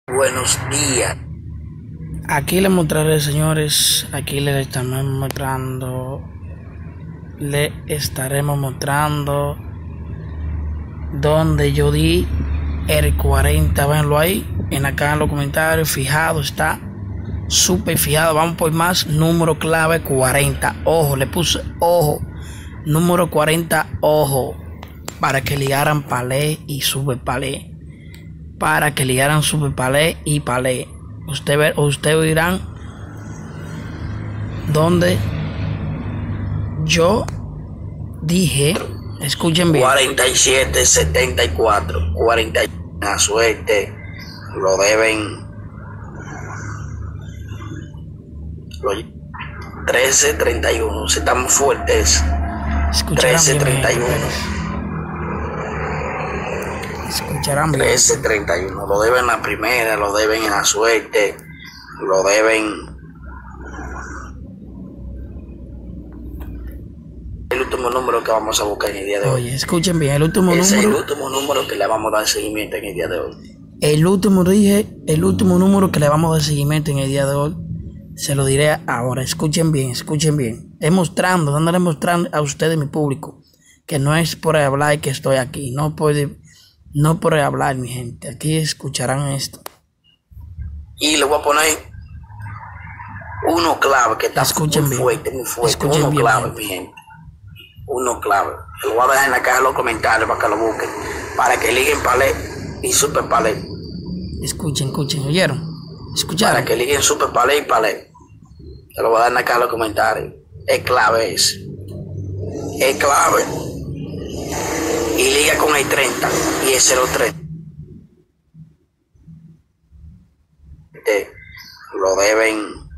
Buenos días. Aquí les mostraré, señores, aquí le estaremos mostrando donde yo di el 40, venlo ahí, acá en los comentarios, fijado está, súper fijado, vamos por más, número clave 40, ojo, le puse ojo, número 40, ojo, para que ligaran palé y super palé, para que ligaran super palé y palé. Ustedes oirán donde yo dije, escuchen bien. 47, 74, 40 a suerte, lo deben. 13, 31, si estamos fuertes. 13, 31. Escucharán bien. 13, 31, lo deben en la primera, lo deben en la suerte, lo deben. El último número que vamos a buscar en el día de hoy. Oye, escuchen bien, el último es número. El último número que le vamos a dar seguimiento en el día de hoy. El último número que le vamos a dar seguimiento en el día de hoy, se lo diré ahora. Escuchen bien, escuchen bien. Dándole mostrando a ustedes, mi público, que no es por hablar que estoy aquí, no por hablar, mi gente. Aquí escucharán esto. Y le voy a poner uno clave que está muy fuerte. Escuchen uno bien, clave, mi gente. Uno clave. Lo voy a dejar en la caja de los comentarios para que lo busquen. Para que liguen palé y super palé. Escuchen, ¿oyeron? ¿Escucharon? Para que liguen super palé y palé. Se lo voy a dar en la caja de los comentarios. Es clave ese. Es clave. Y liga con el 30 y el 03. Lo deben.